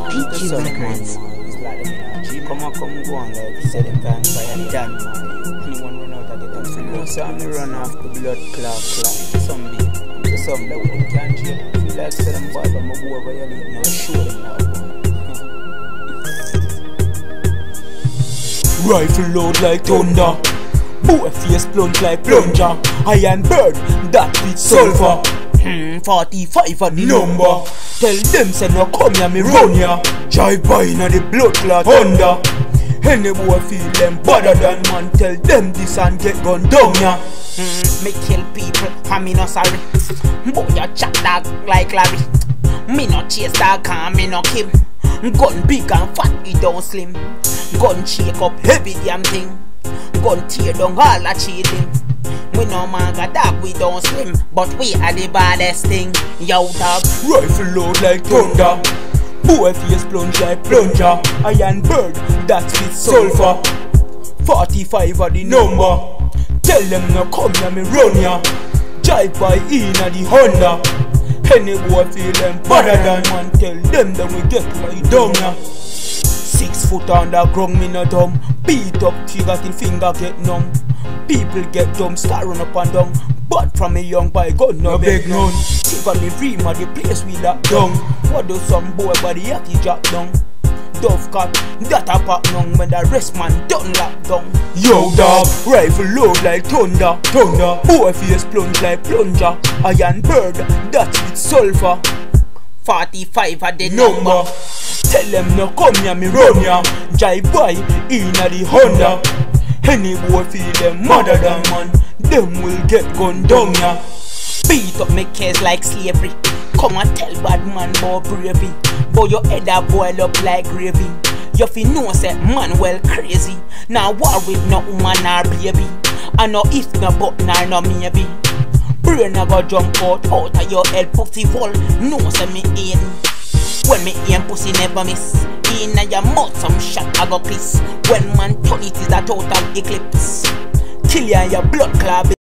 PQ Records. It's like them, come on, go on, like say them can't fire done, man. Anyone run out of the top, so no, so me run off the blood clot. Some be, to some that we can't jail. Feel like say them bad, but my boy violate now, show them now. Rifle load like thunder, boy face plunge like plunger. Iron bird, that beat sulfur. 45 are the number. Tell them say no come here, me run ya. Drive by inna the blood clot Honda. Any boy feel them better than man. Tell them this and get gun down ya. Me kill people, and me no sorry. Boy you chat dog like Larry. Me no chase dog, and me no kill. Gun big and fat, it don't slim. Gun shake up heavy damn thing. Gun tear down all a cheating. We no manga dog, we don't slim, but we are the baddest thing. Yo dog. Rifle load like thunder, boy face plunge like plunger. Iron bird, that with sulfur. 45 are the number. Tell them no come here, me run ya. Drive by inna the Honda. Any boy feel them better than man. Tell them that we get right down ya. 6 foot underground, me no dumb. Beat up trigger till finger get numb. People get dumb, start run up and down. But from a young boy, God no beg none. Think on the dream of the place we lock down. What do some boy body yaki drop down? Dove cut, that a pop nung when the rest man done lock down. Yo dog, rifle load like thunder. Boy face plunge like plunger. Iron bird, that's with sulfur. 45 are the Number. Tell them no come here, me run ya. Drive by inna the Honda. Any boy feel them mother than man, them will get gun down ya. Beat up make case like slavery. Come and tell bad man more bravery. Boy your head a boil up like gravy. You fi know say man well crazy. Now war with no woman or baby. I know if no but nor no maybe. Brain a go jump out of your head pussy full. No say me in. When me aim pussy never miss. Inna your mouth some shot I go piss. When man turn it is a total eclipse. Kill ya and your blood clot.